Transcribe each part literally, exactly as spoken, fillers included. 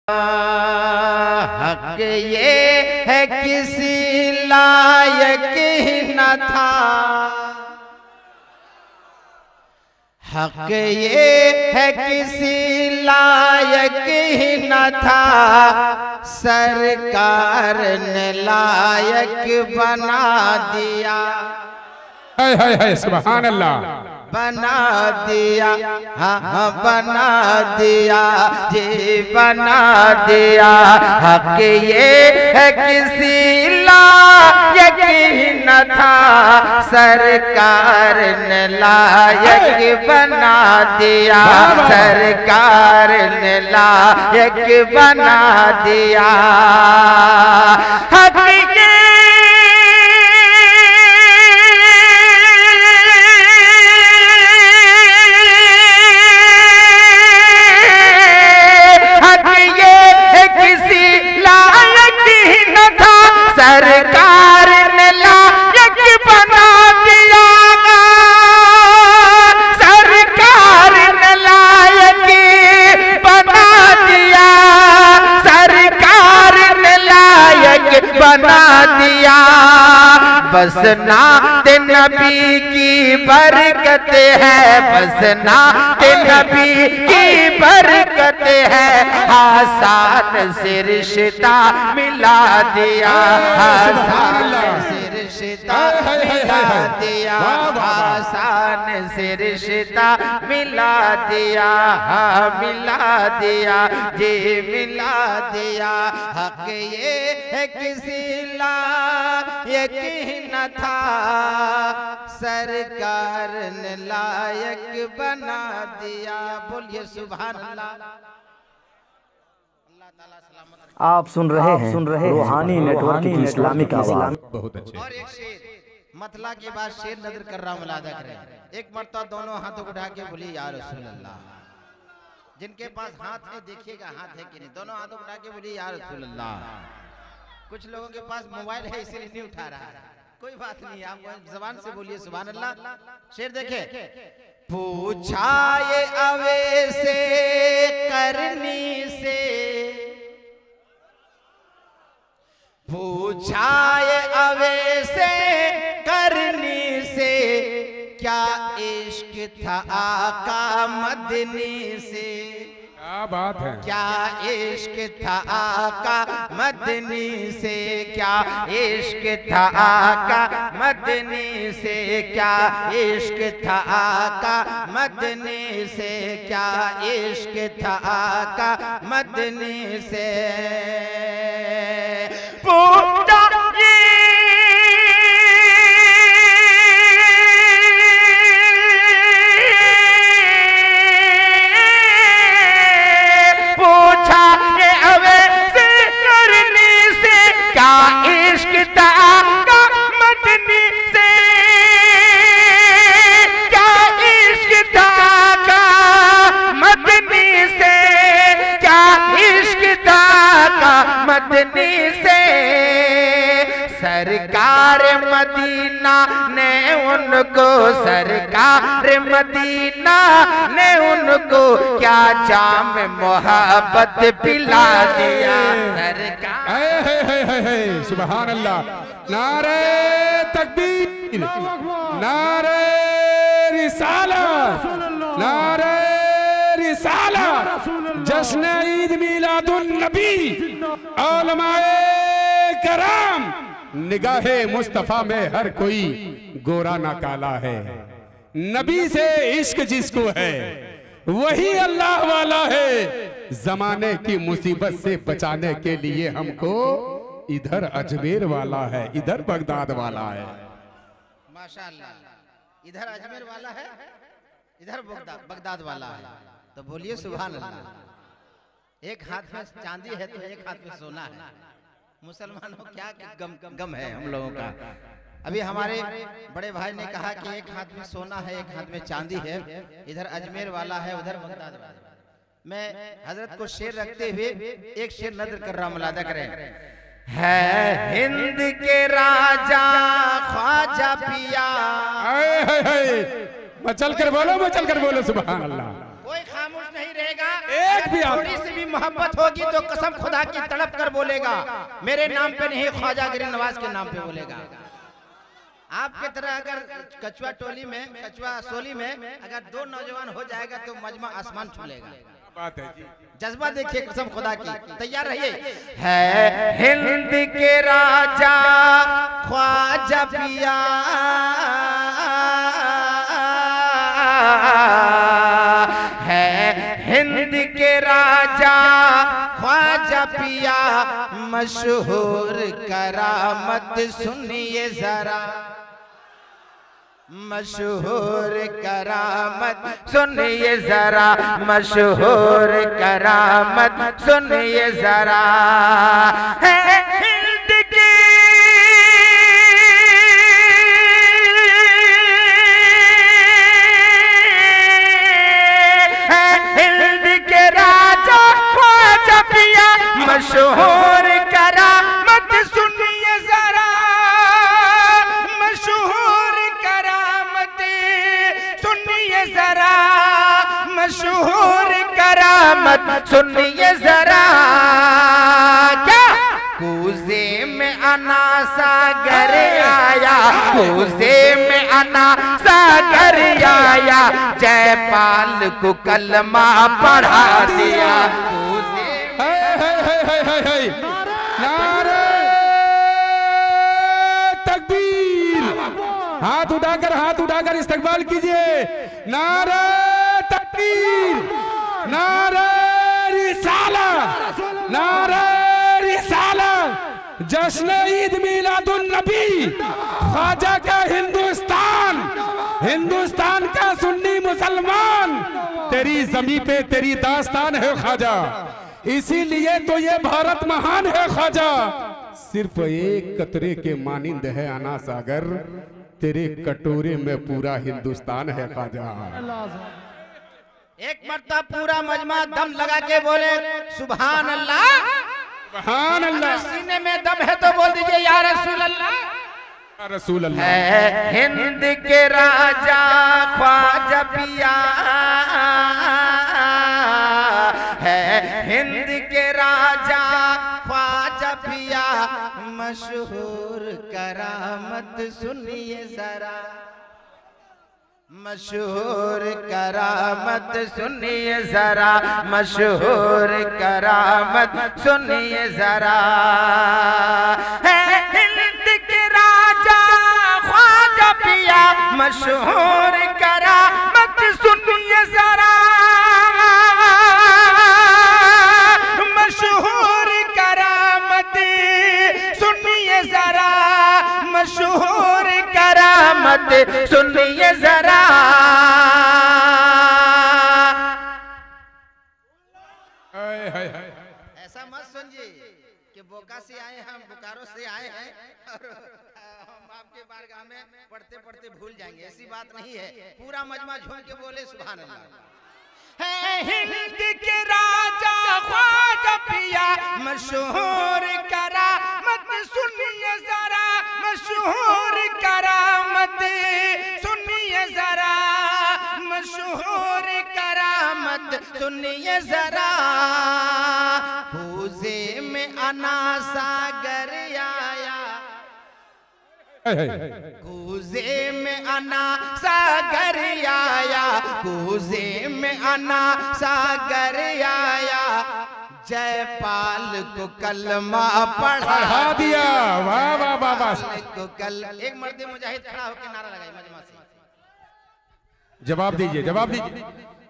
हक ये है किसी लायक ही न था, हक ये है किसी लायक ही न था, सरकार ने लायक बना दिया। हाय हाय हाय सुभान अल्लाह। बना दिया, हाँ हाँ बना दिया जी बना दिया। हक ये है किसी लायक ही न था, सरकार ने लायक बना दिया, सरकार ने लायक बना दिया। हक ये सरकार ने लायक बना दिया, सरकार ने लायक बना दिया, सरकार ने लायक बना दिया। बस नात नबी की बरकत है, बस नात नबी की बरकत है, आसान से रिश्ता मिला दिया, आसान से रिश्ता मिला दिया, आसान से रिश्ता मिला दिया, हाँ मिला दिया जी मिला दिया। हक ये है किसी लायक ही न था, सरकार ने लायक बना दिया। बोलिए सुभान अल्लाह। आप सुन रहे हैं सुन रहे रूहानी नेटवर्क की इस्लामिक आवाज़। बहुत अच्छे। और एक शेर मतला के बाद शेर नजर कर रहा हूं, मुलादा करें। एक मर्तबा दोनों हाथों को उठा के बोलिए या रसूल अल्लाह। जिनके पास हाथ है देखिएगा हाथ है कि नहीं, दोनों हाथों को उठा के बोलिए या रसूल अल्लाह। कुछ लोगों के पास मोबाइल है इसलिए नहीं उठा रहा है, कोई बात नहीं, आप जबान से बोलिए सुभान अल्लाह। शेर देखे। पूछा ये अवैसे करनी से, पूछा ये अवैसे करनी से, क्या इश्क था आका मदनी से, क्या बात है, क्या इश्क था आका मदनी से, क्या इश्क था आका मदनी से, क्या इश्क था आका मदनी से, क्या इश्क था आका मदनी से। पूछा ये अवैसे करनी से, क्या इश्क था आका मदनी से, क्या इश्क था आका मदनी से, क्या इश्क था आका मदनी से। सरकार मदीना ने उनको, सरकार मदीना ने उनको क्या जाम मोहब्बत पिला दिया। सरकार सुभान अल्लाह। नारे तकबीर, नारे रिसालत, नारे रिसालत, जश्न ईद मिलादुन नबी, उलमाए कराम, निगाहे मुस्तफा में हर कोई गोरा ना काला है। नबी से इश्क जिसको है वही अल्लाह वाला है। जमाने की मुसीबत से बचाने के लिए हमको इधर अजमेर वाला है, इधर बगदाद वाला है। माशाअल्लाह, इधर अजमेर वाला है, इधर बगदाद वाला है। तो बोलिए सुभान अल्लाह। एक हाथ में चांदी है तो एक हाथ में सोना है। मुसलमानों क्या गम गम है हम लोगों का। अभी हमारे बड़े भाई ने कहा कि एक हाथ में सोना है एक हाथ में चांदी है, इधर अजमेर वाला है उधर बगदाद वाला है। मैं हजरत को शेर रखते हुए एक शेर नजर कर रहा हूं, मुलादा करें। है हिंद के राजा ख्वाजा पिया, मचल कर बोलो, मचल कर बोलो सुभान अल्लाह। कोई खामोश नहीं रहे कहेगा, एक भी आदमी। थोड़ी सी भी मोहब्बत होगी तो कसम खुदा की तड़प कर बोलेगा, मेरे नाम पे नहीं ख्वाजा गिरी नवाज के नाम पे बोलेगा। आपके तरह अगर कछुआ टोली में, कछुआ सोली में अगर दो नौजवान हो जाएगा तो मजमा आसमान छू लेगा। बात है जी। जज्बा देखिए कसम खुदा की, तैयार रहिए। है हिंद के राजा ख्वाजा पिया, है हिंद के राजा ख्वाजा पिया, मशहूर करामत सुनिए जरा, मशहूर करामत सुनिए जरा, मशहूर करामत सुनिए जरा। है हिंद की है हिंद के राजा ख्वाजा पिया, मशहूर करामत सुनिए जरा, मशहूर सुनिए जरा, मशहूर करामत सुनिए जरा। क्या कूजे में अना सागर आया, कूजे में अना सागर आया, जयपाल को कलमा पढ़ा दिया। कूजे हाथ उठाकर हाथ उठाकर इस्तकबाल कीजिए। नारे तकबीर, नारे रिसालत, नारे रिसालत, जश्न ईद मिलादुन नबी, ख्वाजा का हिंदुस्तान, हिंदुस्तान का सुन्नी मुसलमान, तेरी जमी पे तेरी दास्तान है ख्वाजा, इसीलिए तो ये भारत महान है ख्वाजा। सिर्फ एक कतरे के मानिंद है अना सागर, तेरे कटोरे में पूरा हिंदुस्तान है ख्वाजा। एक मरतबा पूरा मजमा दम लगा के बोले सुभान अल्लाह, सुभान अल्लाह। सीने में दम है तो बोल दीजिए या रसूल अल्लाह, या रसूल अल्लाह। है हिंद के राजा ख्वाजा पिया, है हिंद के राजा ख्वाजा पिया, मशहूर करामत सुनिए जरा, मशहूर करामत सुनिए जरा, मशहूर करामत सुनिए जरा। है हिंद के राजा ख्वाजा पिया, मशहूर करामत सुनिए जरा, मशहूर करामत सुनिए जरा, मशहूर करामत सुनिए जरा। ऐसा मत समझिए कि बोका से आए हम, बोकारो से आए हैं और हम आपके बारगाह में पढ़ते पढ़ते भूल जाएंगे, ऐसी बात नहीं है। पूरा मजमा झूम के बोले सुभान अल्लाह। है हिंद के राजा ख्वाजा पिया, मशहूर करामत सुनिए जरा, मशहूर करामत सुनिए जरा, मशहूर करामत सुनिए जरा। कूजे में अना सागर आया, कूजे में अना सागर आया, कूजे में अना सागर आया, जयपाल को कलमा पढ़ा दिया। वाह वाह वाह वाह। को कल एक मर्द मुजाहिद खड़ा होकर नारा लगाई मजमा से, जवाब दीजिए, जवाब दीजिए।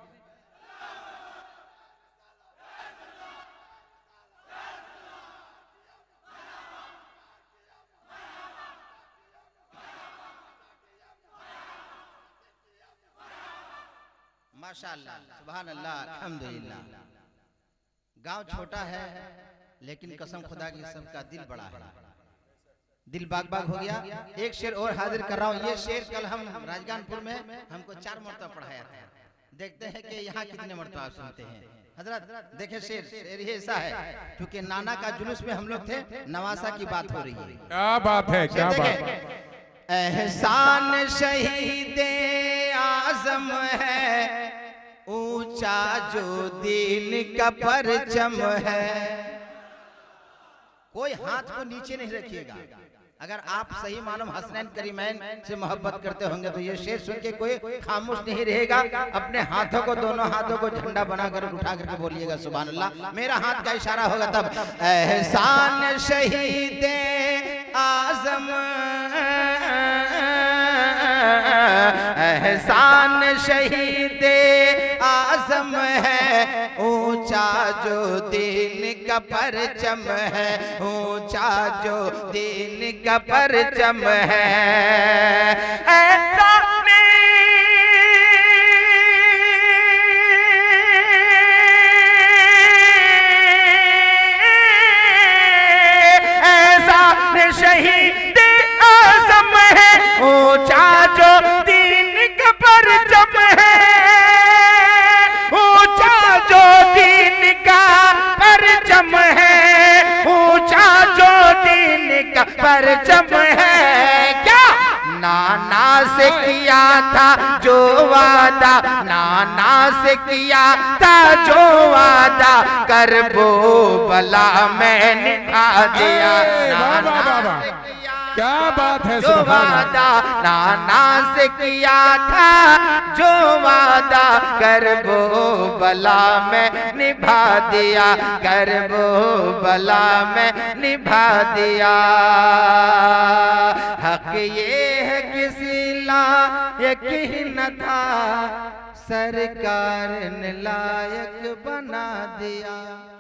माशाअल्लाह, सुभान अल्लाह, अल्हम्दुलिल्लाह। गांव छोटा है लेकिन कसम खुदा की सबका दिल बड़ा है, दिल बाग बाग हो गया। एक शेर और हाजिर कर रहा हूँ। ये शेर कल हम राजगानपुर में हमको चार मरतबा पढ़ाया था, देखते हैं कि यहाँ कितने मरतबा आप सुनते हैं। हजरत देखे शेर, शेर ही ऐसा है क्योंकि नाना का जुलूस में हम लोग थे, नवासा की बात हो रही है। क्या बात है, क्या बात है। एहसान शहीद आजम है, ऊंचा जो दीन का परचम है। कोई हाथ को नीचे नहीं रखिएगा। अगर आप सही मालूम हसनैन करीमैन से मोहब्बत करते होंगे तो ये शेर सुन के कोई खामोश नहीं रहेगा। अपने हाथों को, दोनों हाथों को झंडा बनाकर उठा करके बोलिएगा सुभान अल्लाह। मेरा हाथ का इशारा होगा तब। एहसान शहीद आजम, एहसान शहीद आजम है, ऊंचा जो दीन का परचम है, ऊंचा जो दीन का परचम है। ऐसा ऐसा शहीद आजम है, ऊंचा जो दीन का परचम है, ऊंचा जो दीन का परचम है, ऊंचा जो दीन का परचम है। क्या नाना से किया था जो वादा, नाना से किया था जो वादा, कर वो भला मैं निभा दिया। नाना से क्या बात है, जो वादा नाना से किया था, जो वादा कर वो भला मैं निभा दिया, कर वो भला मैं निभा दिया। हक ये है किसी लायक ही न था, सरकार ने लायक बना दिया।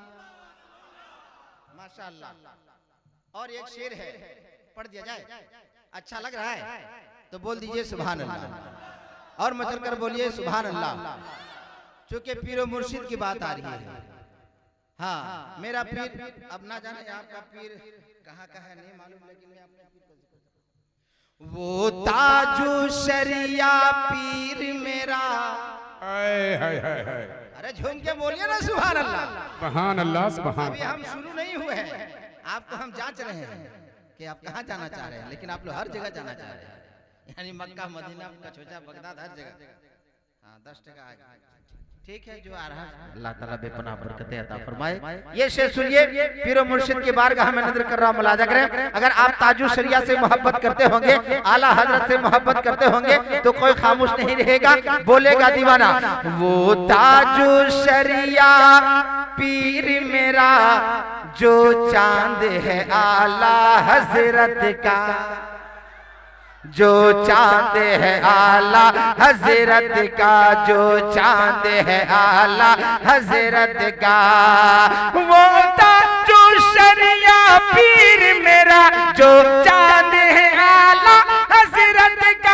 माशाअल्लाह। और एक शेर है, पढ़ दिया जाए? अच्छा लग रहा है तो बोल दीजिए सुभान अल्लाह, और मचल कर बोलिए सुभान अल्लाह। चूंकि पीर मुर्शिद की बात आ रही है। हाँ, मेरा पीर, अब ना जाने आपका पीर कहाँ का है नहीं मालूम, लेकिन मैं अपने पीर को, वो ताजु शरिया पीर मेरा। हाय हाय हाय हाय, अरे झूम के बोलिए ना सुभान अल्लाह। सुभान अल्लाह, सुभान। अभी हम शुरू नहीं हुए हैं, आपको हम जांच रहे हैं कि आप कहाँ जाना चाह रहे हैं, लेकिन आप लोग हर जगह जाना चाह रहे हैं, यानी मक्का, मदीना, कचौचा, बगदाद, हर जगह। हाँ, दस टका आगे। ठीक है, जो आ रहा है अल्लाह ताला बेपनाह बरकतें अता फरमाए। ये शेर सुनिए, पीर मुर्शिद की बारगाह में नजर कर रहा हूं, मुलाजा करें। अगर आप ताजु शरिया से मोहब्बत करते होंगे, आला हजरत से मोहब्बत करते होंगे, तो कोई खामोश नहीं रहेगा, बोलेगा दीवाना। वो ताजु शरिया पीर मेरा, जो चांद है आला हजरत का, जो चांद है आला हजरत का, जो चांद है आला हजरत का। वो ताजु शरिया पीर मेरा, जो चांद है आला हजरत का,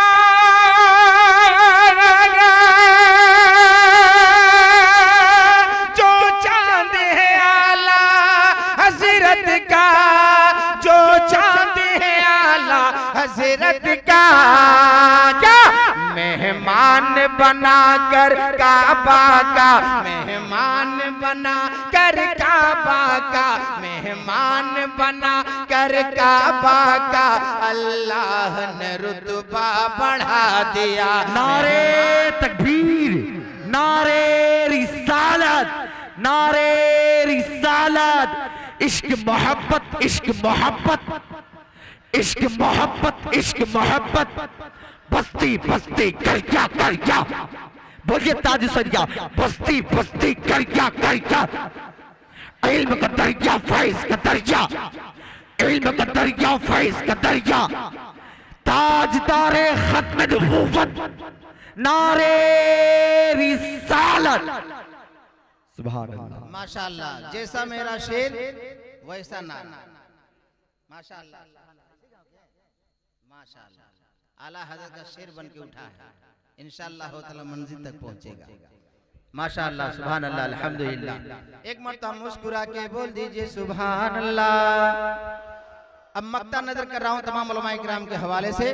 जो चांद है आला हजरत का, जो चांद है आला हजरत का। क्या मेहमान बना कर काबा का, मेहमान बना कर काबा का, मेहमान बना कर काबा का, अल्लाह ने रुतबा बढ़ा दिया। नारे तकबीर, नारे रिसालत, नारे रिसालत। इश्क मोहब्बत, इश्क मोहब्बत, इश्क मोहब्बत, इश्क मोहब्बत। बस्ती बस्ती कर क्या कर क्या, बोलिए ताजु शरिया। बस्ती बस्ती कर क्या कर क्या, इल्म का दरिया फैज का दरिया, इल्म का दरिया फैज का दरिया। ताजदारे खत्म नबूवत, नारे रिसालत। सुभान अल्लाह, माशाअल्लाह। जैसा मेरा शेर वैसा नारा। माशाअल्लाह, माशाअल्लाह। आला हज़रत का शेर बन के उठा है, इंशाअल्लाह ताला मंजिल तक पहुंचेगा। माशाअल्लाह, सुभान अल्लाह, अल्हम्दुलिल्लाह। एक मरतबा मुस्कुरा के बोल दीजिए सुभान अल्लाह। अब मक्ता नजर कर रहा हूं तमाम उलमाए किराम के हवाले से।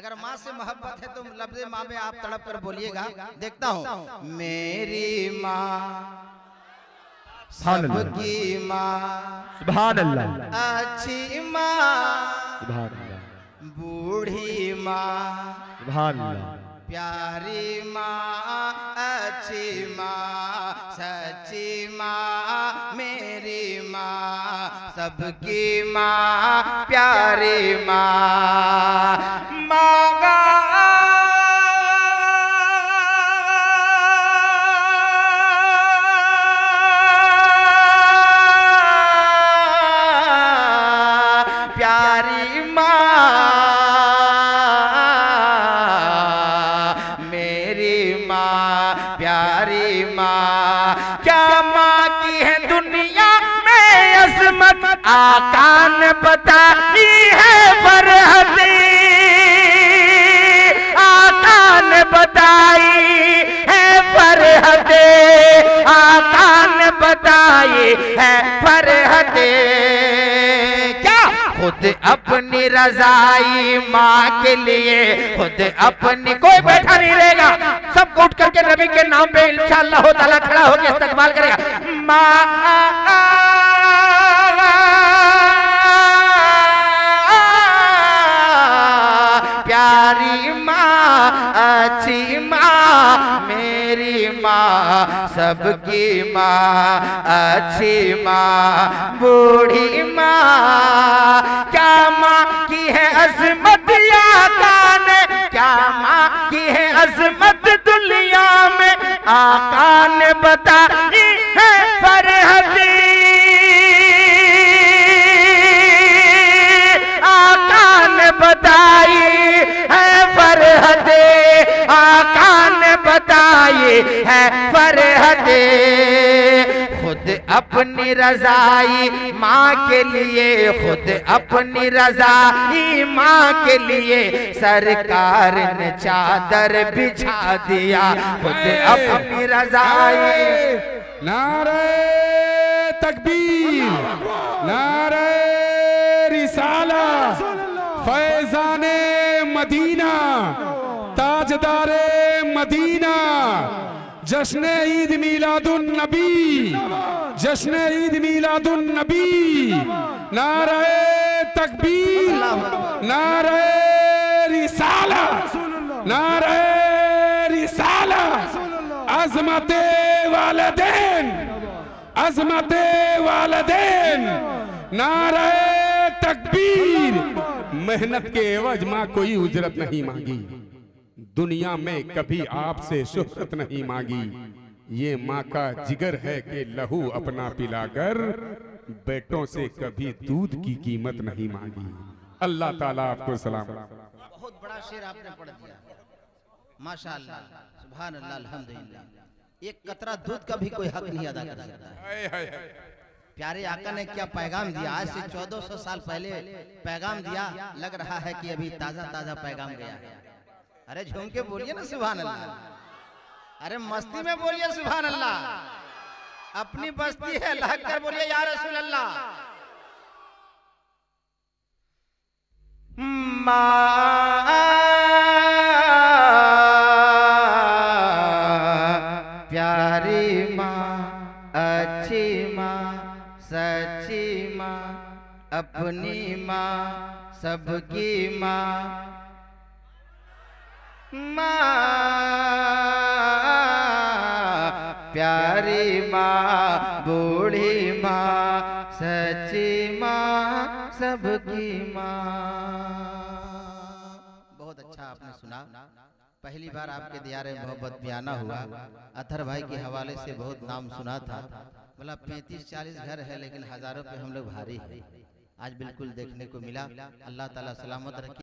अगर माँ से मोहब्बत है तो लफ्ज़ माँ में आप तड़प कर बोलिएगा। देखता हूँ। मेरी माँ सबकी माँ, सुभान अल्लाह, अच्छी माँ, सुभान अल्लाह, बूढ़ी माँ, सुभान अल्लाह, प्यारी माँ, अच्छी माँ, सच्ची माँ, मेरी माँ, सबकी माँ, प्यारी माँ। मांगा प्यारी माँ, मेरी माँ, प्यारी माँ। क्या माँ की है दुनिया में अज़मत, आका ने बताई है फरहती, आका ने बताई है फरहती, आका ने बताई है फरहती। क्या खुद अपनी रजाई माँ के लिए, खुद अपनी, कोई बैठा नहीं रहेगा, सब उठ करके नबी के नाम पे इंशाअल्लाह ताला खड़ा होकर इस्तकबाल करेगा। माँ प्यारी माँ, अच्छी माँ, मेरी माँ, सबकी माँ, अच्छी माँ, बूढ़ी माँ। क्या माँ की है अज़मत आका ने, क्या माँ की है अज़मत दुनिया में, आका ने बताई है फरहती, आका ने बताई है फरहती, आका ने बताई है फरहती। खुद अपनी रजाई माँ के लिए, खुद अपनी रजाई माँ के लिए सरकार ने चादर बिछा दिया, खुद अपनी रजाई। नारे तकबीर, नारे रिसाला, फैजाने मदीना, ताजदारे मदीना, जश्न ईद मिलादुन नबी, जश्न ईद मिलादुन नबी। नारे तकबीर, नारे रिसाला, नारे रिसाला, अज़मते वालिदैन, अज़मते वालिदैन। नारे तकबीर। मेहनत के एवज माँ कोई उजरत नहीं मांगी, दुनिया में कभी आपसे शोहरत नहीं मांगी। ये माँ का जिगर है कि लहू अपना पिलाकर बेटों से कभी दूध की कीमत नहीं मांगी। अल्लाह ताला आपको सलाम। बहुत बड़ा शेर आपने पढ़ दिया, माशाअल्लाह, सुभान अल्लाह, अल्हम्दुलिल्लाह। एक कतरा दूध का भी कोई हक नहीं अदा कर सकता है। प्यारे आका ने क्या पैगाम दिया, आज से चौदह सौ साल पहले पैगाम दिया, लग रहा है कि अभी ताजा ताजा पैगाम गया। अरे झूम के बोलिए ना सुभान अल्लाह, अरे मस्ती में बोलिए सुभान अल्लाह। अपनी बस्ती है, लहक कर बोलिए या रसूल अल्लाह। माँ प्यारी माँ, अच्छी माँ, सच्ची माँ, अपनी माँ, सबकी माँ। माँ प्यारी माँ, बूढ़ी माँ, सच्ची माँ, सबकी माँ। बहुत अच्छा आपने सुना। पहली बार आपके दियारे मोहब्बत में आना हुआ। अथर भाई के हवाले से बहुत नाम सुना था, बोला पैंतीस चालीस घर है लेकिन हजारों पे हम लोग भारी है। आज बिल्कुल देखने को मिला। अल्लाह ताला सलामत रखे।